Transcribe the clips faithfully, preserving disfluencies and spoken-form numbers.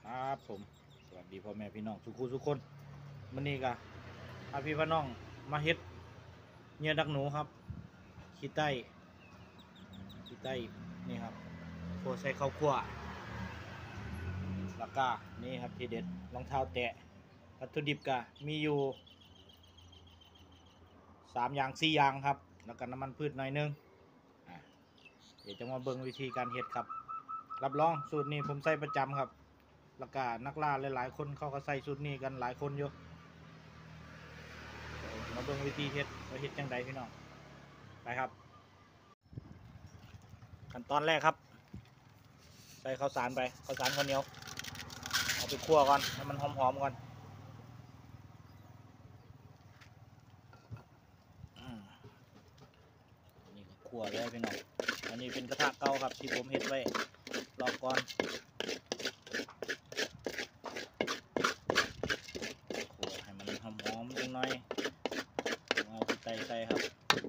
ครับผมสวัสดีพ่อแม่พี่น้องทุกคู่ทุกคนวันนี้ก็พาพี่พี่น้องมาเฮ็ดเนื้อดักหนูครับขี้ไต้ขี้ไต้นี่ครับโคใส่ข้าวคั่วแล้วก็นี่ครับทีเด็ดรองเท้าแตะวัตถุดิบก็มีอยู่สามอย่างสี่อย่างครับแล้วก็น้ำมันพืชหน่อยนึงเดี๋ยวจะมาเบิ่งวิธีการเฮ็ดครับรับรองสูตรนี้ผมใส่ประจำครับแล้วก็นักล่าหลายๆคนเขาก็ใส่สูตรนี้กันหลายคนอยู่มาเบิ่งวิธีเฮ็ดว่าเฮ็ดจังใดพี่น้องไปครับขั้นตอนแรกครับใส่ข้าวสารไปข้าวสารข้าวเหนียวเอาไปคั่วก่อนให้มันหอมๆก่อนนี่ก็คั่วเลยพี่น้องอันนี้เป็นกระทะเก่าครับที่ผมเฮ็ดไว้รอบก่อนคั่วให้มันหอมๆจังหน่อยเอาไปใส่ใส่ครับ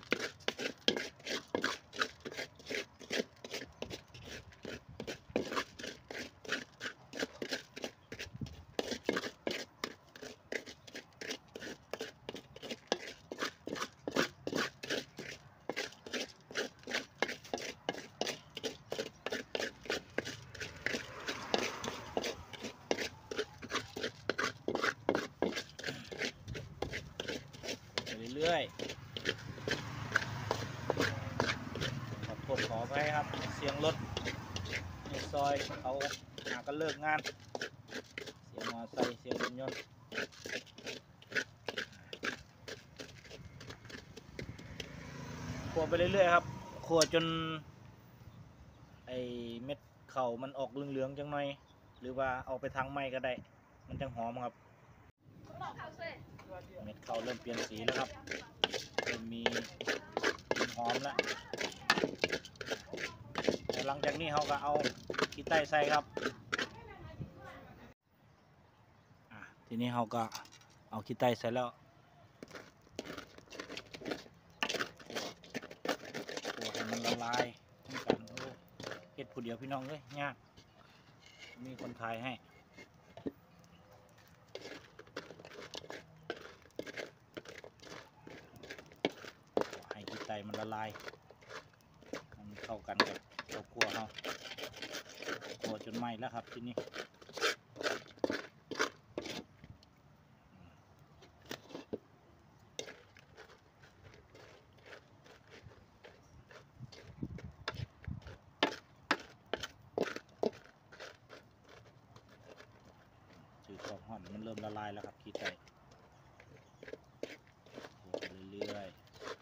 เรื่อยๆขอโทษขอไปครับเสียงรถในซอยเขาหากันเลิกงานเสียงมอเตอร์ไซค์เสียงรถยนต์คั่วไปเรื่อยๆครับคั่วจนไอเม็ดเข่ามันออกเหลืองๆจังหน่อยหรือว่าเอาไปทางไม้ก็ได้มันจังหอมครับเม็ดข้าวเริ่มเปลี่ยนสีแล้วครับเริ่มมีกลิ่นหอมแล้วหลังจากนี้เขาก็เอาขี้ไต้ใส่ครับทีนี้เขาก็เอาขี้ไต้ใส่แล้วตัวให้มันละลายกันเฮ็ดผู้เดียวพี่น้องเลยยากมีคนถ่ายให้ไก่มันละลายมันเข้ากันกับข้าวคั่วเขาคั่วจนไหม้แล้วครับทีนี้ถือความร้อนมันเริ่มละลายแล้วครับขี้ไก่คั่วไปเรื่อย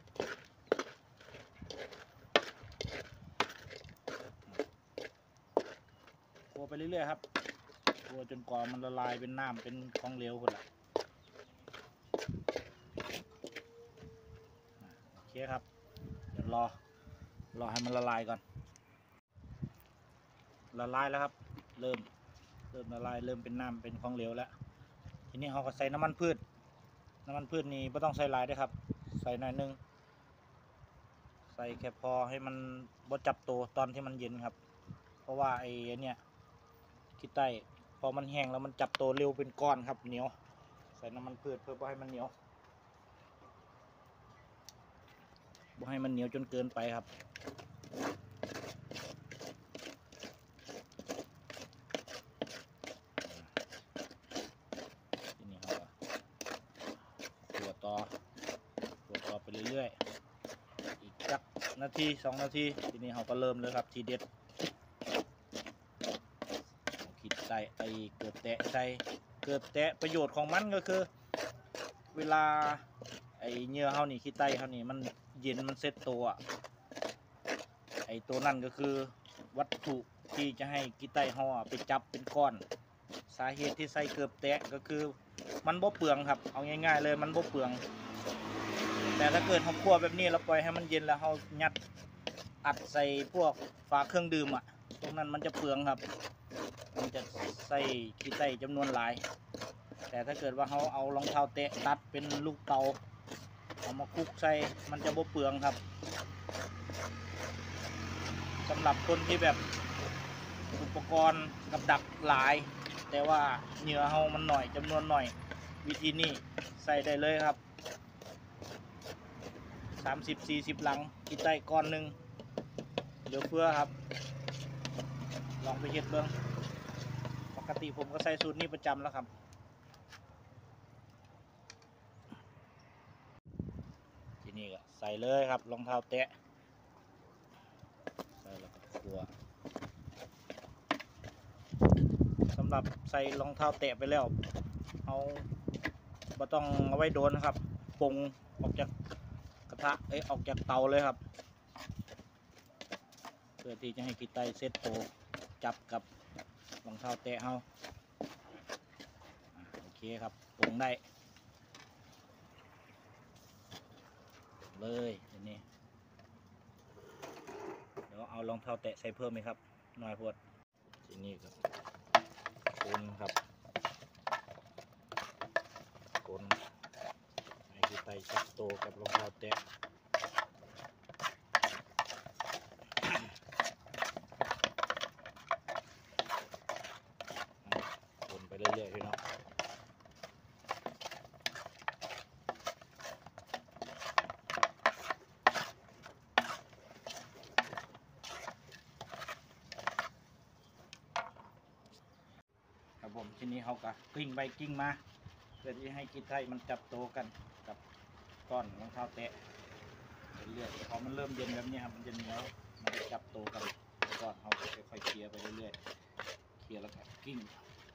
คั่วไปเรื่อยๆครับคั่วจนกว่ามันละลายเป็นน้ำเป็นของเหลวคนละโอเคครับเดี๋ยวรอรอให้มันละลายก่อนละลายแล้วครับเริ่มเริ่มละลายเริ่มเป็นน้ำเป็นของเหลวแล้วทีนี้เราก็ใส่น้ำมันพืชน้ำมันพืชนี่ไม่ต้องใส่หลายด้วยครับใส่หน่อยนึงใส่แค่พอให้มันบ่จับตัวตอนที่มันเย็นครับเพราะว่าไอ้เนี่ยขี้ไต้พอมันแห้งแล้วมันจับตัวเร็วเป็นก้อนครับเหนียวใส่น้ำมันพืชเพื่อบ่ให้มันเหนียวบ่ให้มันเหนียวจนเกินไปครับทีนี้เราคั่วต่อคั่วต่อไปเรื่อยๆอีกสักนาทีสองนาทีทีนี้เราก็เริ่มเลยครับทีเด็ดใส่ไอเกือบแตะใส่เกือบแตะประโยชน์ของมันก็คือเวลาไอเนื้อเขานี่ขี้ไต้เขานี่มันเย็นมันเซ็ตตัวไอตัวนั่นก็คือวัตถุที่จะให้ขี้ไต้เขาไปจับเป็นก้อนสาเหตุที่ใส่เกือบแตะก็คือมันบ่เปลืองครับเอาง่ายๆเลยมันบ่เปลืองแต่ถ้าเกิดเขาคั่วแบบนี้เราปล่อยให้มันเย็นแล้วเขายัดอัดใส่พวกฝาเครื่องดื่มอ่ะตรงนั้นมันจะเปลืองครับมันจะใส่ขี้ไต้จำนวนหลายแต่ถ้าเกิดว่าเขาเอารองเท้าแตะตัดเป็นลูกเตาเอามาคลุกใส่มันจะบ่เปลืองครับสำหรับคนที่แบบอุปกรณ์กับดักหลายแต่ว่าเหยื่อเฮามันหน่อยจำนวนหน่อยวิธีนี้ใส่ได้เลยครับสามสิบสี่สิบหลังกินได้ก้อนหนึ่งเหลือเฟือครับลองไปเฮ็ดเบิ่งปกติผมก็ใส่สูตรนี้ประจำแล้วครับทีนี้ก็ใส่เลยครับรองเท้าแตะใส่แล้วก็คั่วสำหรับใส่รองเท้าแตะไปแล้วเอาบ่ต้องเอาไว้โดนนะครับปรุงออกจากกระทะเอ้ยออกจากเตาเลยครับเพื่อที่จะให้ขี้ไตเซตโตจับกับรองเท้าแตะเฮาโอเคครับปรุงได้เลยทีนี้เดี๋ยวเอารองเท้าแตะใส่เพิ่มไหมครับน้อยพวดทีนี้ก็คนครับคนให้ขี้ไตเซตโตกับรองเท้าแตะคนไปเรื่อยๆพี่น้องครับผมทีนี้เขาก็กลิ้งไปกลิ้งมาเพื่อที่ให้ขี้ไตมันจับโตกันกับก้อนรองเท้าแตะเรื่อยๆพอมันเริ่มเย็นแบบนี้ครับมันจะเหนียวมันจะจับโตกันก้อนเขาจะค่อยๆเคลียร์ไปเรื่อยๆเคลียร์แล้วก็กลิ้ง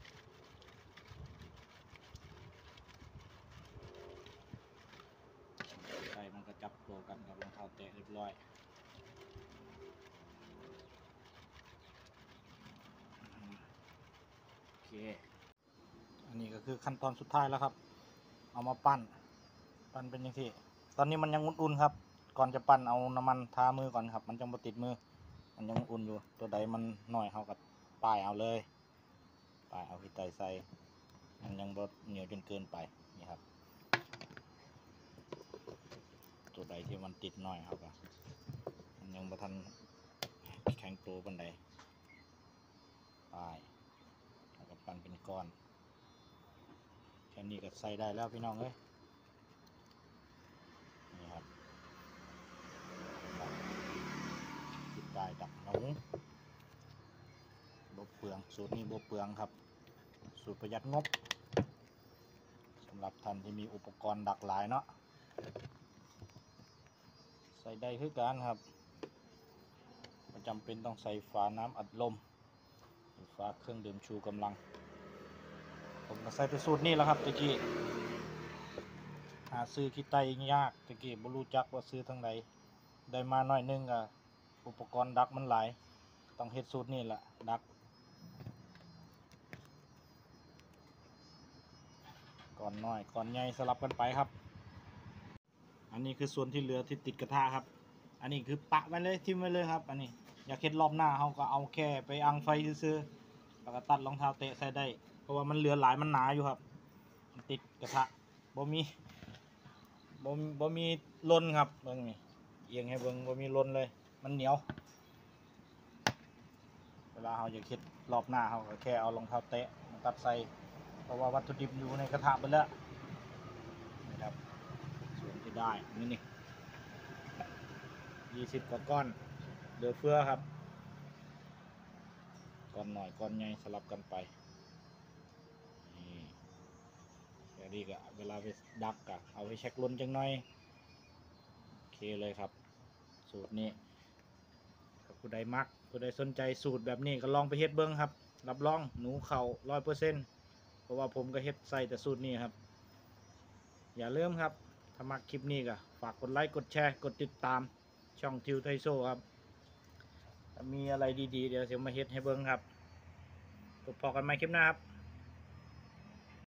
ใช่มันก็จับโตกันกับรองเท้าแตะเรียบร้อยโอเคอันนี้ก็คือขั้นตอนสุดท้ายแล้วครับเอามาปั้นปั้นเป็นยังไงตอนนี้มันยังอุ่นๆครับก่อนจะปั้นเอาน้ำมันทามือก่อนครับมันจะมาติดมือมันยังอุ่นอยู่ตัวใดมันหน่อยเขากับป้ายเอาเลยป้ายเอาขี้ไตใส่มันยังบดเหนียวจนเกินไปนี่ครับตัวใดที่มันติดหน่อยครับมันยังบ่ทันแข็งตัวบันไดป้ายแล้วก็ปั้นเป็นก้อนแค่นี้ก็ใส่ได้แล้วพี่น้องเอ้ยนี่ครับติดได้ดักหนูบเปลืองสูตรนี้บเปลืองครับสูตรประหยัดงบสำหรับท่านที่มีอุปกรณ์ดักหลายเนาะใส่ได้คือกันครับไม่จำเป็นต้องใส่ฝาน้ำอัดลมหรือฝาเครื่องดื่มชูกำลังผมก็ใส่แต่สูตรนี้แล้วครับตะกี้หาซื้อขี้ไตยากตะกี้บ่รู้จักว่าซื้อทางไหนได้มาหน่อยนึงอะอุปกรณ์ดักมันหลายต้องเฮ็ดสูตรนี่แหละดักก่อนน้อยก่อนใหญ่สลับกันไปครับอันนี้คือส่วนที่เหลือที่ติดกระทะครับอันนี้คือปะไว้เลยทิ้งไว้เลยครับอันนี้อยากเฮ็ดรอบหน้าเขาก็เอาแค่ไปอังไฟซื้อๆแล้วก็ตัดรองเท้าเตะใส่ได้เพราะว่ามันเหลือหลายมันหนาอยู่ครับมันติดกระทะบ่มีบ่บ่มีล้นครับเบิ่งนี่เอียงให้เบิ่งบ่มีล้นเลยมันเหนียวเวลาเราอยากเฮ็ดรอบหน้าเขาก็แค่เอารองเท้าเตะมาตัดใส่เพราะว่าวัตถุดิบอยู่ในกระทะไปแล้วนี่ครับส่วนที่ได้นี่นี่ยี่สิบกว่าก้อนเหลือเฟือครับก้อนหน่อยก้อนใหญ่สลับกันไปนี่แค่นี้ก็เวลาไปดักก็เอาไปเช็คล้นจังหน่อยโอเคเลยครับสูตรนี้ผู้ใดมักผู้ใดสนใจสูตรแบบนี้ก็ลองไปเฮ็ดเบิ้งครับรับรองหนูเข่าร้อยเปอร์เซ็นต์เพราะว่าผมก็เฮ็ดใส่แต่สูตรนี้ครับอย่าลืมครับถ้ามักคลิปนี้ก็ฝากกดไลค์กดแชร์กดติดตามช่องทิวไทโซครับมีอะไรดีๆเดี๋ยวเสียมาเฮ็ดให้เบิ้งครับพบกันใหม่คลิปหน้าครับ